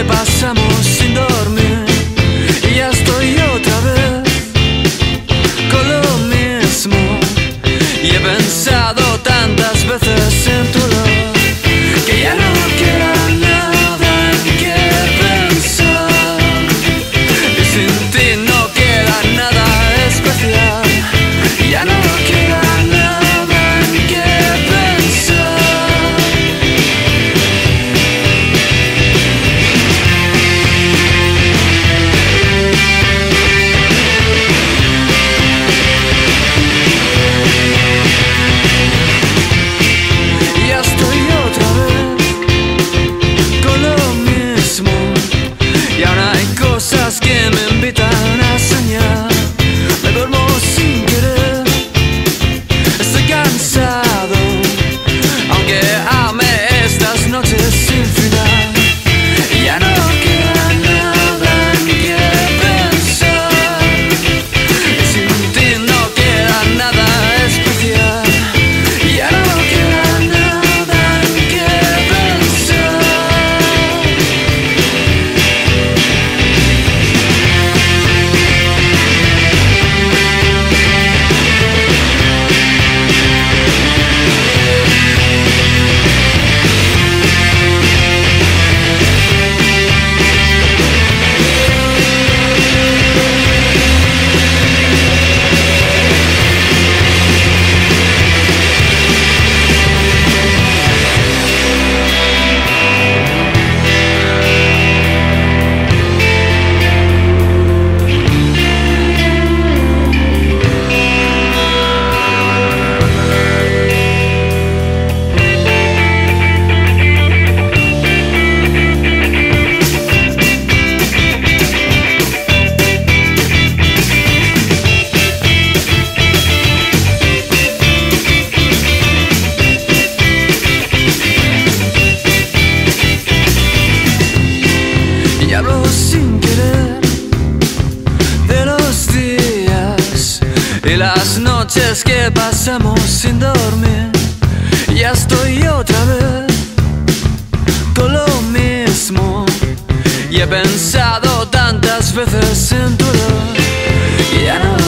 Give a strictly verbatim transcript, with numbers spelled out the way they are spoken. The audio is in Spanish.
pasamos sin dormir. Y ya estoy otra vez con lo mismo. Y he pensado tantas veces en tu olor que ya no queda nada en que pensar. Y sin ti no queda nada especial. Ya no queda nada en que pensar. Ya estoy otra vez con lo mismo. Y aún hay cosas que me invitan a soñar. Me duermo sin querer. Estoy cansado, aunque ame estas noches sin final. Ya no queda nada en que pensar. Y sin ti no queda nada especial. Ya no queda nada en que pensar. Y hablo sin querer de los días y las noches que pasamos sin dormir. Ya estoy otra vez con lo mismo. Y he pensado tantas veces en tu olor que ya no